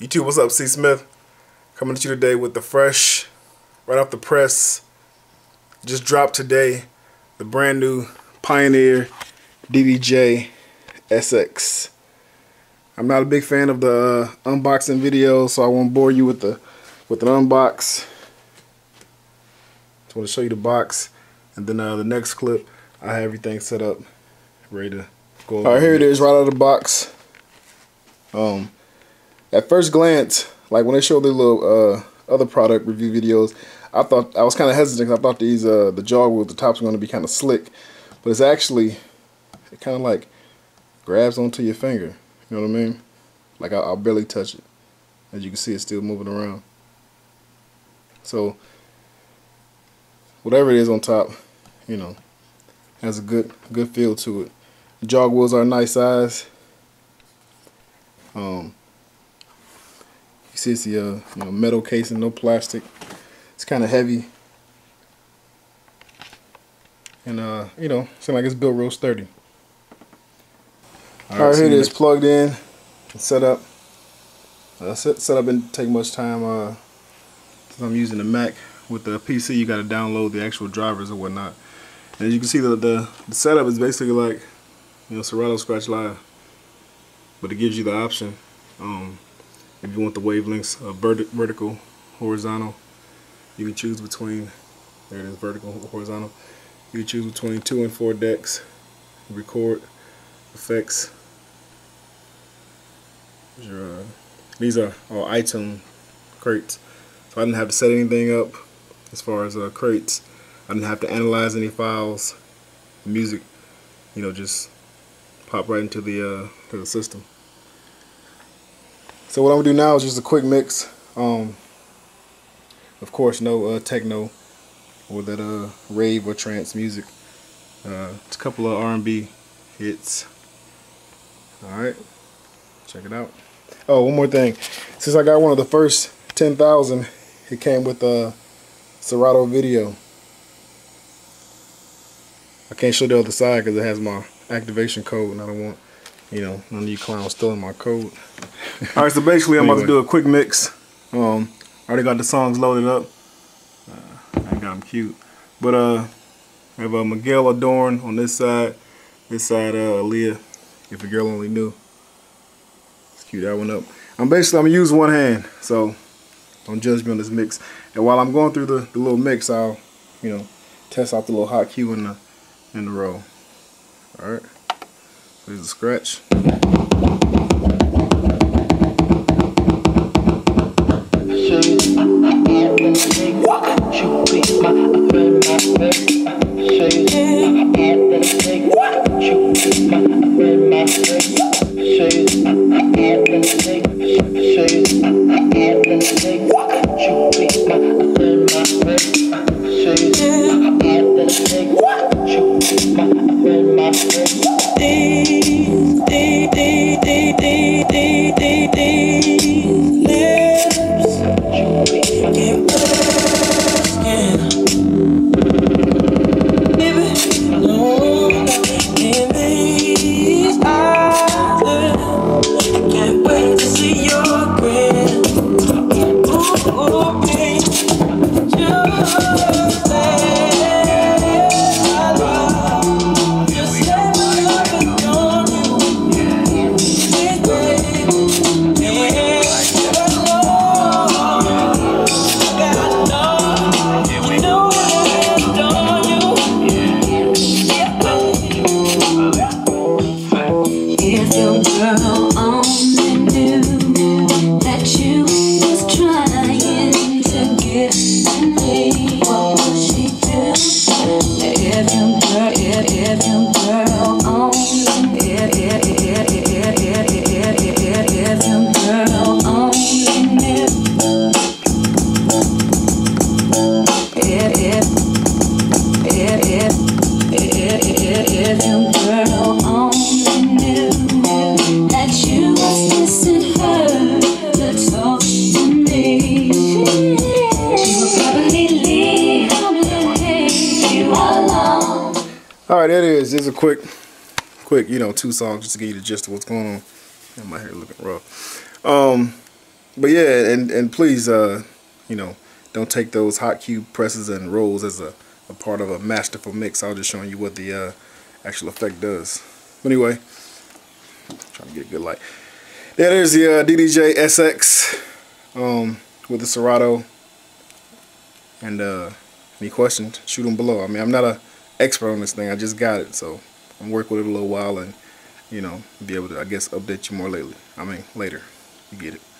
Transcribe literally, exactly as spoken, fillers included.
YouTube, what's up? C Smith coming at you today with the fresh, right off the press, just dropped today, the brand new Pioneer D D J S X. I'm not a big fan of the uh, unboxing video, so I won't bore you with the with an unbox. Just want to show you the box, and then uh, the next clip, I have everything set up, ready to go. All right, here it is, right out of the box. Um. At first glance, like when they showed the little uh, other product review videos, I thought I was kind of hesitant because I thought these uh, the jog wheel, the tops were going to be kind of slick, but it's actually it kind of like grabs onto your finger. You know what I mean? Like I'll, I'll barely touch it. As you can see, it's still moving around. So whatever it is on top, you know, has a good good feel to it. The jog wheels are a nice size. Um. You see it's the uh, you know, metal casing, no plastic. It's kind of heavy, and uh, you know, seems like it's built real sturdy. All right, All right here it is, plugged in, set up. Uh, set set up didn't take much time. Uh, since I'm using the Mac. With the P C, you got to download the actual drivers or whatnot. And as you can see, the, the the setup is basically like, you know, Serato Scratch Live, but it gives you the option. Um, If you want the wavelengths, uh, verti vertical, horizontal, you can choose between, there it is, vertical, horizontal. You can choose between two and four decks, record, effects. Your, uh, these are all iTunes crates, so I didn't have to set anything up as far as uh, crates. I didn't have to analyze any files. The music, you know, just pop right into the uh, to the system. So what I'm gonna do now is just a quick mix. Um, of course, no uh, techno or that uh, rave or trance music. Uh, it's a couple of R and B hits. All right, check it out. Oh, one more thing. Since I got one of the first ten thousand, it came with a Serato video. I can't show the other side because it has my activation code, and I don't want, you know, none of you clowns stealing my code. Alright, so basically I'm anyway. about to do a quick mix. Um, I already got the songs loaded up. Uh, I got them cute. But uh, I have uh, Miguel Adorn on this side. This side, uh, Aaliyah, if a girl only knew. Let's cue that one up. I'm basically, I'm going to use one hand, so don't judge me on this mix. And while I'm going through the, the little mix, I'll, you know, test out the little hot cue in the, in the row. Alright. There's a scratch. Alright, that is. Just a quick, quick, you know, two songs just to get you the gist of what's going on. And my hair looking rough. Um, but yeah, and and please, uh, you know, don't take those hot cube presses and rolls as a, a part of a masterful mix. I was just showing you what the uh, actual effect does. But anyway, trying to get a good light. Yeah, there's the uh, D D J S X um, with the Serato. And uh, any questions, shoot them below. I mean, I'm not an expert on this thing. I just got it, so I'm working with it a little while, and you know, be able to, I guess, update you more lately. I mean, later. You get it.